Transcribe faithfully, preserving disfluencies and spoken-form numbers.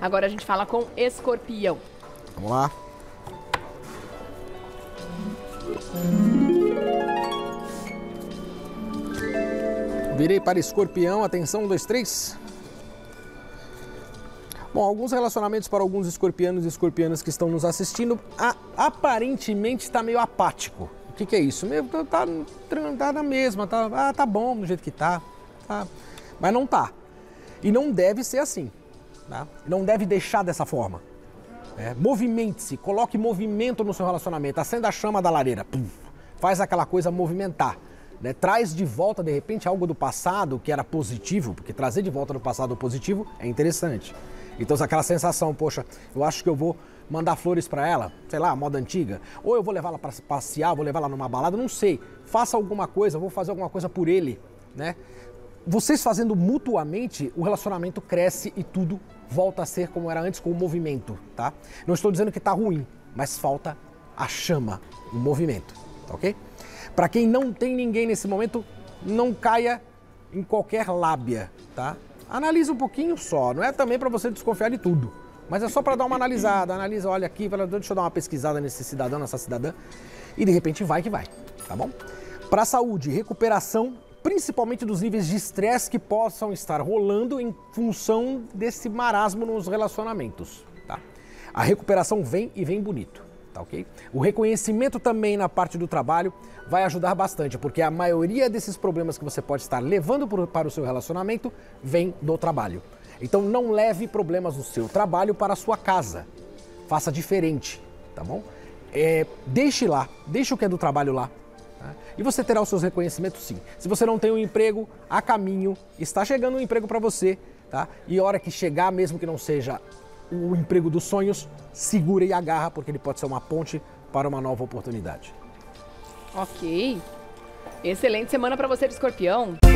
Agora a gente fala com Escorpião. Vamos lá. Virei para Escorpião, atenção, um, dois, três. Bom, alguns relacionamentos para alguns escorpianos e escorpianas que estão nos assistindo, a, aparentemente está meio apático. O que, que é isso? Meio, tá, tá na mesma, tá, ah, tá bom do jeito que tá, tá, mas não tá. E não deve ser assim, tá? Não deve deixar dessa forma. É, movimente-se, coloque movimento no seu relacionamento, acenda a chama da lareira, pum, faz aquela coisa movimentar. Né? Traz de volta, de repente, algo do passado que era positivo, porque trazer de volta do passado positivo é interessante. Então, aquela sensação, poxa, eu acho que eu vou mandar flores para ela, sei lá, moda antiga, ou eu vou levar ela para passear, vou levar ela numa balada, não sei. Faça alguma coisa, vou fazer alguma coisa por ele, né? Vocês fazendo mutuamente, o relacionamento cresce e tudo volta a ser como era antes com o movimento, tá? Não estou dizendo que tá ruim, mas falta a chama, o movimento, tá ok? Para quem não tem ninguém nesse momento, não caia em qualquer lábia, tá? Analisa um pouquinho só, não é também para você desconfiar de tudo, mas é só para dar uma analisada, analisa, olha aqui, fala, deixa eu dar uma pesquisada nesse cidadão, nessa cidadã, e de repente vai que vai, tá bom? Para a saúde, recuperação, principalmente dos níveis de estresse que possam estar rolando em função desse marasmo nos relacionamentos, tá? A recuperação vem e vem bonito. Tá, ok? O reconhecimento também na parte do trabalho vai ajudar bastante, porque a maioria desses problemas que você pode estar levando para o seu relacionamento vem do trabalho. Então não leve problemas do seu trabalho para a sua casa. Faça diferente, tá bom? É, deixe lá, deixe o que é do trabalho lá. Tá? E você terá os seus reconhecimentos sim. Se você não tem um emprego, a caminho, está chegando um emprego para você, tá? E a hora que chegar, mesmo que não seja o emprego dos sonhos, segura e agarra, porque ele pode ser uma ponte para uma nova oportunidade. Ok. Excelente semana para você de Escorpião.